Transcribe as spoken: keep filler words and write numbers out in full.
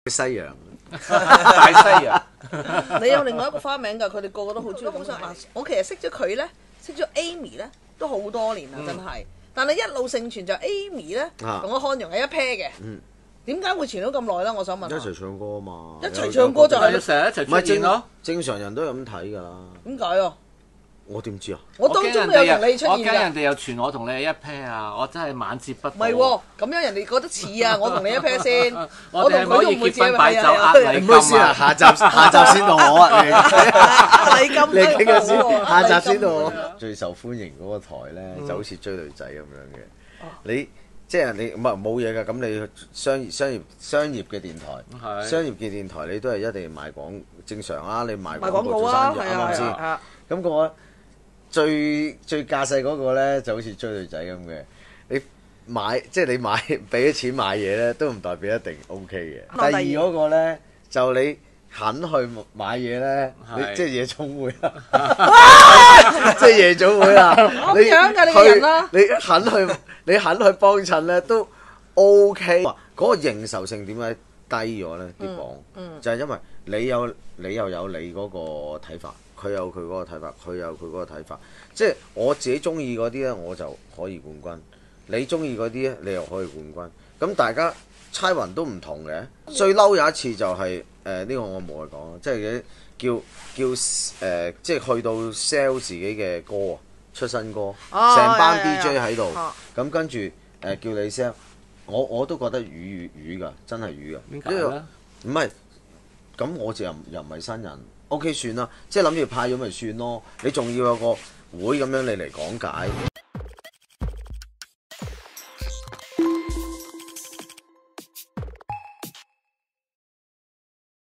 西洋， 大西洋。 你有另外一個花名㗎，佢哋個個都好中意。好想嗱，我其實識咗佢咧，識咗 Amy 咧，都好多年啦，真係。但係一路盛傳就 Amy 咧，同我漢陽係一 pair 嘅。點解會傳到咁耐咧？我想問。 一齊唱歌啊嘛！ 一齊唱歌就係成日一齊出現咯。 正常人都係咁睇㗎啦。 點解啊？ 我點知啊？ 我當中都有同你出現㗎。 我驚人哋又傳我同你係一 pair 啊！我真係晚節不保。 唔係喎，咁樣人哋覺得似啊！我同你一 pair 先。 我哋係可以結婚擺酒呃禮唔好意思啊，下集下集先到我啊！你禮金你傾下先，下集先到我。最受歡迎嗰個台咧，就好似追女仔咁樣嘅。你即係你唔係冇嘢㗎，咁你商業商業商業嘅電台，商業嘅電台你都係一定要賣廣正常啊！你賣廣告做生意啱唔啱先？咁個最最架勢嗰個咧就好似追女仔咁嘅，你買即係你買俾咗錢買嘢咧，都唔代表一定 O K 嘅。第二嗰個咧就你肯去買嘢咧，你即係夜總會啦，即係夜總會啦。 咁樣㗎你個人啦， 你肯去你肯去幫襯咧都 O K。嗰個認受性點解低咗咧？啲講就係因為你有你又有你嗰個睇法。佢有佢嗰個睇法，佢有佢嗰個睇法。即係我自己中意嗰啲咧，我就可以冠軍；你中意嗰啲咧，你又可以冠軍。咁大家猜雲都唔同嘅。最嬲有一次就係誒呢個我冇去講，即係叫叫誒、呃，即係去到 sell 自己嘅歌啊，出新歌，成、哦、班 D J 喺度，咁跟住誒叫你 sell， 我我都覺得魚魚㗎，真係魚㗎。 點解咧？ 唔係，咁我就又又唔係新人。O、okay, K 算啦，即係諗住派咗咪算咯，你仲要有個會咁樣你嚟講解。